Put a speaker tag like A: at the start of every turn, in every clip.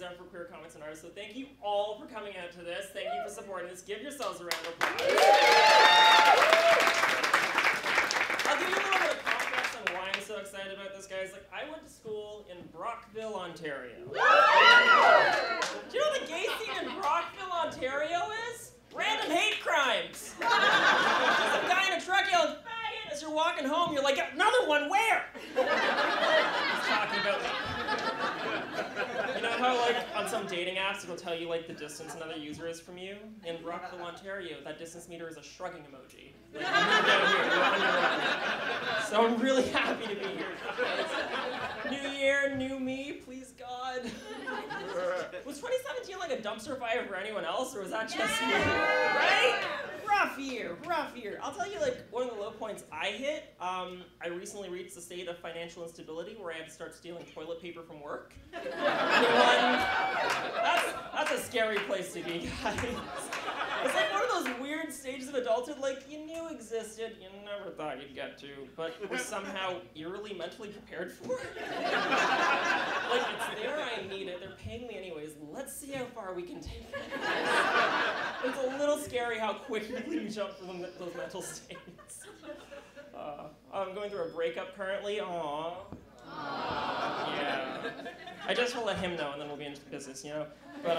A: represent for queer comics and artists. So thank you all for coming out to this. Thank you for supporting this. Give yourselves a round of applause. I'll give you a little bit of context on why I'm so excited about this, guys. Like, I went to school in Brockville, Ontario. Do you know what the gay scene in Brockville, Ontario is? Random hate crimes. Just a guy in a truck yelling, "Faggot!" as you're walking home. You're like, "Another one, where?" He's talking about, you know how, like, on some dating apps, it'll tell you, like, the distance another user is from you? In Brockville, Ontario, that distance meter is a shrugging emoji. Like, you're down here, you're on your own. So I'm really happy to be here, guys. New year, new me, please God. Was 2017 like a dumpster fire for anyone else, or was that just me? Right? Rough year, rough year. I'll tell you, like, one of the low points I hit, I recently reached a state of financial instability where I had to start stealing toilet paper from work. That's a scary place to be, guys. It's like one of those weird stages of adulthood, like, you knew existed, you never thought you'd get to, but were somehow eerily mentally prepared for it. Like, it's there, I need it, they're paying me anyways, let's see how far we can take it. It's a little scary how quickly we jump from those mental states. I'm going through a breakup currently, aww. Yeah. I just will let him know and then we'll be into business, you know? But,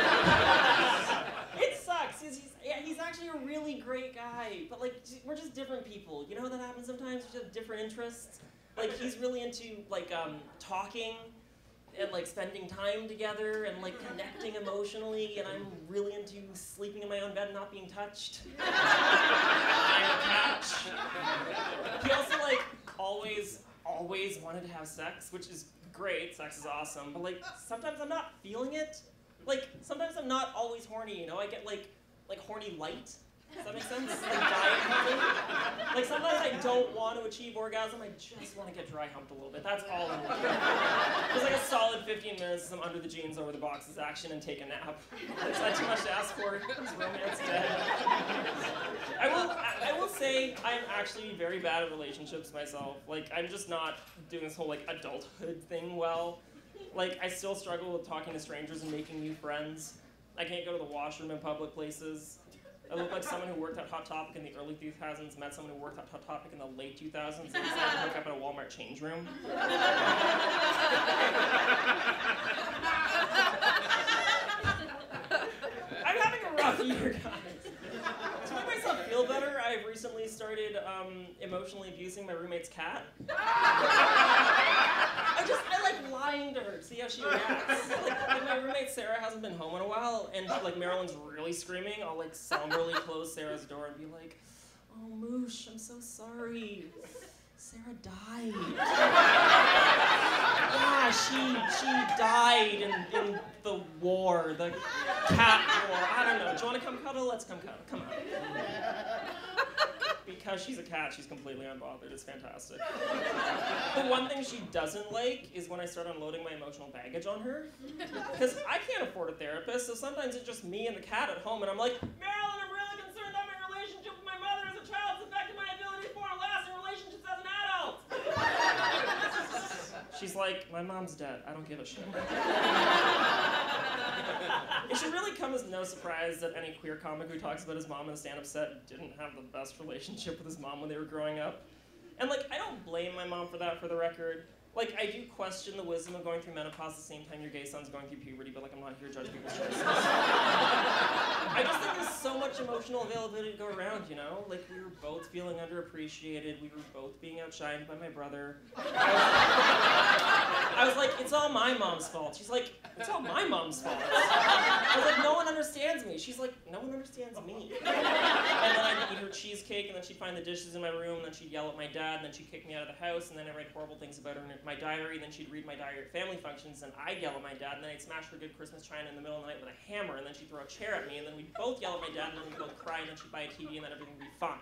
A: it sucks. He's actually a really great guy, but, like, we're just different people. You know how that happens sometimes? We just have different interests. Like, he's really into, like, talking and, like, spending time together and, like, connecting emotionally, and I'm really into sleeping in my own bed and not being touched. I'm a catch. He also, like, always wanted to have sex, which is great. Sex is awesome, but, like, sometimes I'm not feeling it. Like, sometimes I'm not always horny, you know? I get, like horny light. Does that make sense? Like, diet humping. Like, sometimes I don't want to achieve orgasm, I just want to get dry humped a little bit. That's all I'm looking for. There's like a solid 15 minutes of some under the jeans, over the boxes action and take a nap. Is that too much to ask for? Is romance dead? I will say I'm actually very bad at relationships myself. Like, I'm just not doing this whole, like, adulthood thing well. Like, I still struggle with talking to strangers and making new friends. I can't go to the washroom in public places. I look like someone who worked at Hot Topic in the early 2000s, met someone who worked at Hot Topic in the late 2000s, and decided to hook up at a Walmart change room. I'm having a rough year, guys. To make myself feel better, I've recently started emotionally abusing my roommate's cat. I like lying to her to see how she reacts. Like my roommate Sarah hasn't been home in a while, and like Marilyn's really screaming, I'll like somberly close Sarah's door and be like, "Oh, Moosh, I'm so sorry. Sarah died." Yeah, she died in the war, the cat war. I don't know. Do you want to come cuddle? Let's come cuddle. Come on. Because she's a cat, she's completely unbothered. It's fantastic. The one thing she doesn't like is when I start unloading my emotional baggage on her. Because I can't afford a therapist, so sometimes it's just me and the cat at home, and I'm like, "Marilyn, I'm really concerned that my relationship with my mother as a child has affected my ability to form lasting relationships as an adult." She's like, "My mom's dead. I don't give a shit." It should really come as no surprise that any queer comic who talks about his mom in a stand-up set didn't have the best relationship with his mom when they were growing up. And, like, I don't blame my mom for that, for the record. Like, I do question the wisdom of going through menopause at the same time your gay son's going through puberty, but, like, I'm not here to judge people's choices. I just think there's so much emotional availability to go around, you know? Like, we were both feeling underappreciated. We were both being outshined by my brother. I was like, "It's all my mom's fault." She's like, "It's all my mom's fault." I was like, "No one understands me." She's like, "No one understands me." And then I'd eat her cheesecake, and then she'd find the dishes in my room, and then she'd yell at my dad, and then she'd kick me out of the house, and then I'd write horrible things about her in my diary, and then she'd read my diary at family functions, and I'd yell at my dad, and then I'd smash her good Christmas china in the middle of the night with a hammer, and then she'd throw a chair at me, and then we'd both yell at my dad, and then we'd both cry, and then she'd buy a TV, and then everything would be fine.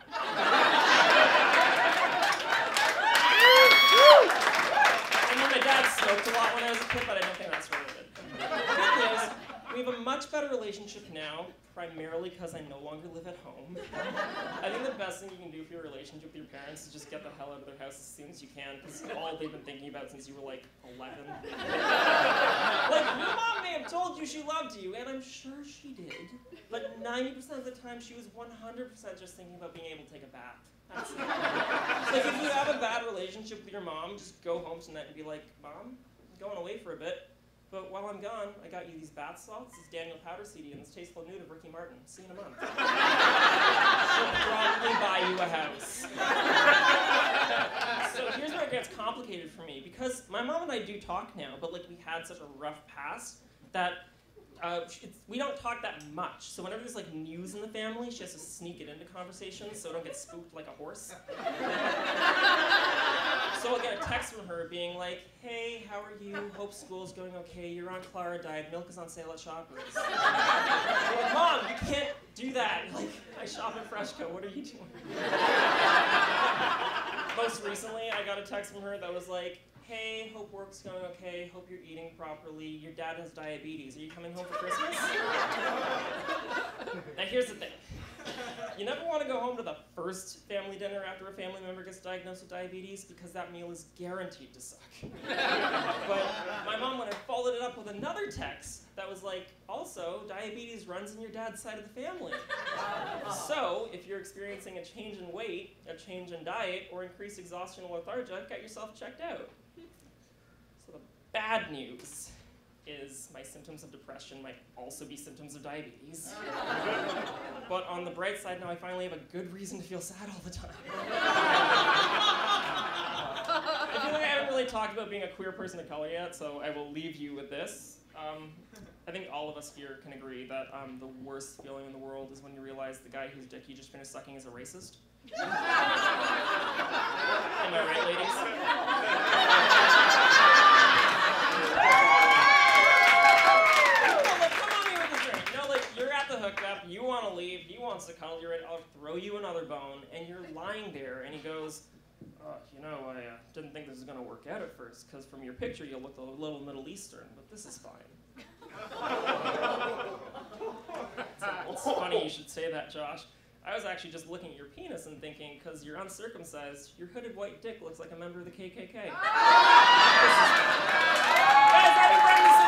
A: And then my dad smoked a lot when I was a kid, but I don't think that's related. The good news, we have a much better out of relationship now, primarily because I no longer live at home. I think the best thing you can do for your relationship with your parents is just get the hell out of their house as soon as you can, because all they've been thinking about since you were like 11. Like, your mom may have told you she loved you, and I'm sure she did, but 90% of the time she was 100% just thinking about being able to take a bath. That's it. Like, if you have a bad relationship with your mom, just go home tonight and be like, Mom, I'm going away for a bit. But while I'm gone, I got you these bath salts, this Daniel Powder CD, and this Tasteful Nude of Ricky Martin. See you in a month. She'll probably buy you a house. So here's where it gets complicated for me, because my mom and I do talk now, but like we had such a rough past that we don't talk that much. So whenever there's like news in the family, she has to sneak it into conversations so I don't get spooked like a horse. So I'll get a text from her being like, hey, how are you? Hope school's going okay. You're on Clara Diet. Milk is on sale at Shoppers. I'm like, Mom, you can't do that. Like, I shop at Freshco. What are you doing? Most recently, I got a text from her that was like, hey, hope work's going okay. Hope you're eating properly. Your dad has diabetes. Are you coming home for Christmas? Now, here's the thing. You never want to go home to the first family dinner after a family member gets diagnosed with diabetes, because that meal is guaranteed to suck. But my mom went and followed it up with another text that was like, also, diabetes runs in your dad's side of the family. So, if you're experiencing a change in weight, a change in diet, or increased exhaustion or lethargia, get yourself checked out. So the bad news is my symptoms of depression might also be symptoms of diabetes. But on the bright side, now I finally have a good reason to feel sad all the time. I feel like I haven't really talked about being a queer person of color yet, so I will leave you with this. I think all of us here can agree that the worst feeling in the world is when you realize the guy whose dick you just finished sucking is a racist. Am I right, ladies? Hookup, you want to leave, he wants to cuddle, you're ready, I'll throw you another bone, and you're lying there, and he goes, you know, I didn't think this was going to work out at first, because from your picture you look a little Middle Eastern, but this is fine. It's funny you should say that, Josh. I was actually just looking at your penis and thinking, because you're uncircumcised, your hooded white dick looks like a member of the KKK. Guys,